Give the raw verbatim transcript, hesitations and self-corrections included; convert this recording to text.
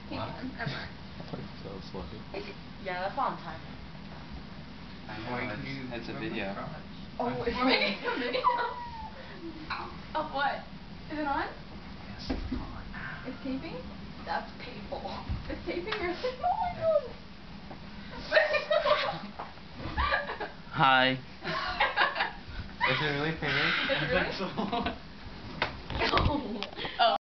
Hang What? on. Never mind. So slow. Yeah, that's on time. I know, Wait, can it's, you it's a move video. the crotch? Oh, Huh? we're making a video? Of what? Is it on? Yes, it's on. It's taping? That's painful. It's taping or oh my god. Hi. Is it really paying? Is it really? That's all. Oh.